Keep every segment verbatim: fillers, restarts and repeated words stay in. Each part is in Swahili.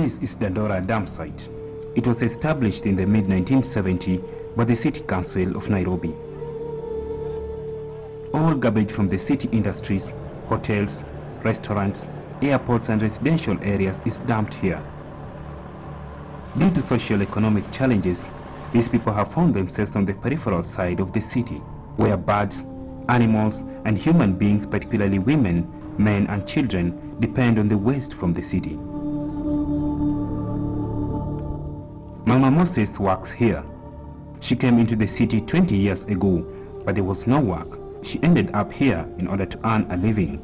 place is Dandora Dam site. It was established in the mid nineteen seventies by the City Council of Nairobi. All garbage from the city industries, hotels, restaurants, airports and residential areas is dumped here. Due to socio-economic challenges, these people have found themselves on the peripheral side of the city, where birds, animals and human beings, particularly women, men and children, depend on the waste from the city. Mama Moses works here. She came into the city twenty years ago, but there was no work. She ended up here in order to earn a living.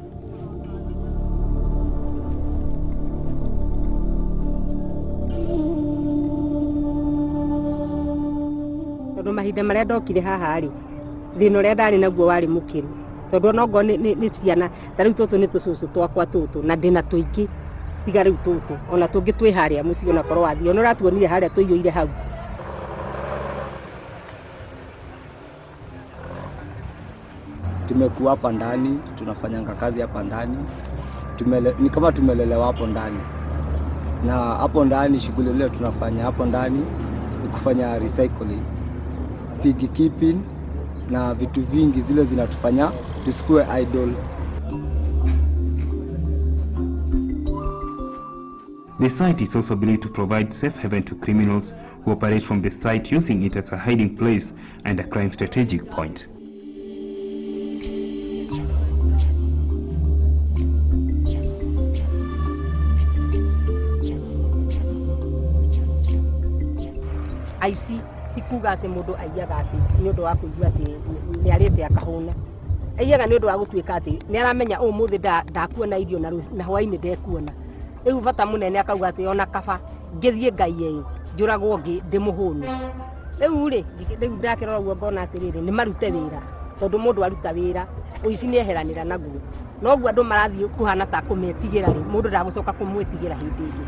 Mahinda maria ndokire haha ri thina uria ndari naguo wari mukiru tondu nogo ni ciana tariu tutu ni tucucu twakwa tutu na ndina tuingi tiga riu tutu ona tungi twi haria muci ona korwo wathie ona ratuonire haria tuiyoire hau. Tumekuwa hapa ndani, tunafanya kazi hapa ndani, tumele, ni kama tumelelewa hapo ndani, na hapo ndani shughuli leo tunafanya hapo ndani ni kufanya recycling, pig keeping na vitu vingi zile zinatufanya tusikue idle. The site is also believed to provide safe haven to criminals who operate from the site, using it as a hiding place and a crime strategic point. Aici ikuga ati mundu aiyaga ati ni undu wa kuigua ati ni arite akahuna aiyaga ni undu wa gutuika ati ni aramenya umuthi ndakuona irio na hwaini ndekuona riu bata munene akauga ati ona kaba ngithie ngai ye njuragwo ngi ndimuhunu riu ri riu ndakirora uguo ngona ati riri ni marute wira tondu mundu aruta wira uici ni eheranira naguo noguo andu marathie kuhana ta kumetigira ri mundu ndagucoka kumwetigira hindi ingi.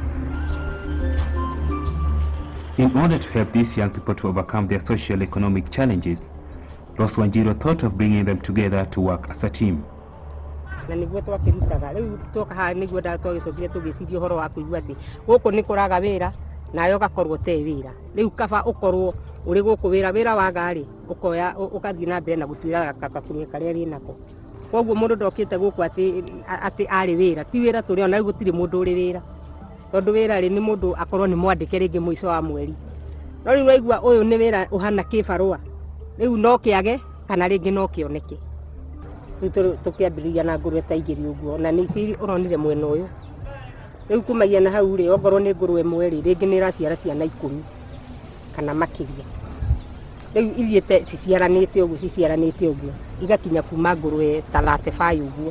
In order to help these young people to overcome their social economic challenges, Rose Wanjiru thought of bringing them together to work as a team. Na niguo twakirutaga riu toka ha niguo nda twagicokire tugiciria horo wa kuigua ati guku ni kuraga wira nayo gakorwo te wira riu kaba ukorwo uri guku wira wira wa gari ukoya ukathii na mbere na gutwira kakakuria karia ri nako koguo mundu ndokite guku ati ati ari wira ti wira turi ona riu gutiri mundu uri wira tondu wira ri ni mundu akorwo ni mwandike ringi mwico wa mweri no riu waigua uyu ni wira uhana kibarua riu no kiage kana ringi no kioneke riu tukiambiriria na ngurwe ta igiri uguo na ni ciri uronire mwena uyu riu kumagia na hau ri ongorwo ni ngurwe mweri ringi ni raciara ciana ikumi kana makiria riu ithiete ciciaranite uguo ciciaranite uguo igakinya kuma ngurwe ta thirty-five uguo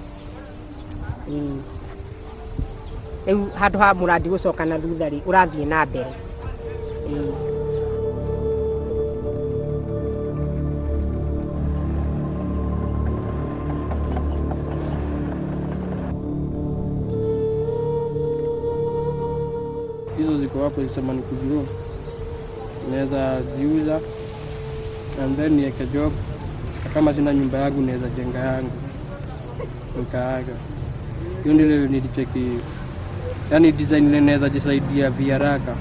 riu handu ha muradi gucoka na thutha ri urathie na mbere. Hizo ziko hapo zisema ni kujuru naweza ziuza and then niweke job, kama sina nyumba yangu naweza jenga yangu nikaaga. Hiyo ndio nilicheki, yani design ile naweza jisaidia viaraka.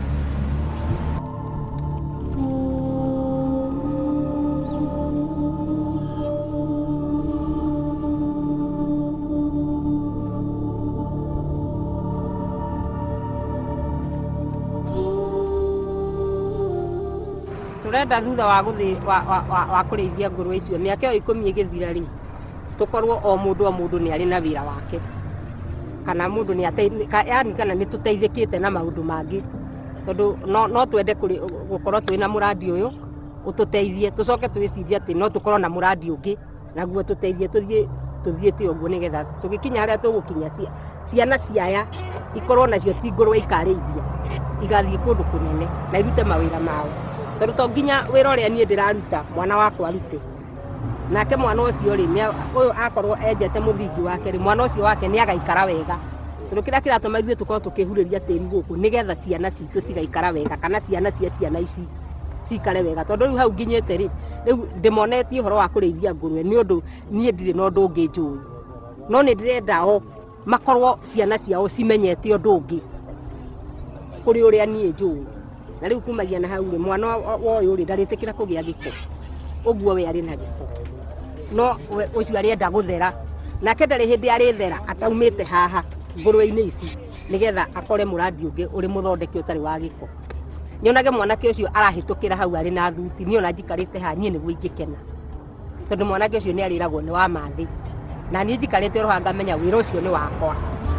Turenda thutha wa guthi wa wa wa kurithia ngurwe icio miaka yo ikumi igithira ri tukorwo o mundu o mundu ni ari na wira wake kana mundu ni ate yani kana ni tuteithikite na maundu mangi tondu no no twende kuri gukorwo twina muradi uyu ututeithie tucoke twiciria ati no tukorwo na muradi ungi naguo tuteithie tuthie tuthiete uguo nigetha tugikinya haria tugukinya cia ciana ciaya ikorwo nacio ti ngurwe ikarĩithia igathie kundu kunene na irute mawira mao tondu to nginya wira uria nie ndiraruta mwana wakwa arute nake mwana ucio ri uyu akorwo enjete muthingi wake ri mwana ucio wake ni agaikara wega tondu kira kiratuma ithuĩ tukorwo tukihuriria tĩri gũkũ nigetha ciana citũ cigaikara wega kana ciana cia ciana ici cikare wega tondu riu hau nginyĩte ri riu ndimonetie horo wa kũrĩithia ngũrwe ni ũndũ nie ndirĩ na ũndũ ũngĩ njũĩ no nĩ ndĩrenda o makorwo ciana ciao cimenyete ũndũ ũngĩ kuri uria nie njuu na riu kumagia na hau ri mwana wa uyu ri ndaritikira kugia giko uguo we ari na giko no ucio ari enda guthera nake ndari hindi ari thera ataumite haha ngurwe-ini ici nigetha akore muradi ungi uri muthondeki utari wa giko nionage mwanake ucio arahitukira hau ari na thuti niona njikarite ha nie niguo ingikena tondu mwanake ucio ni ariragwo ni wa mathi na nie njikarite roha ngamenya wira ucio ni wakwa.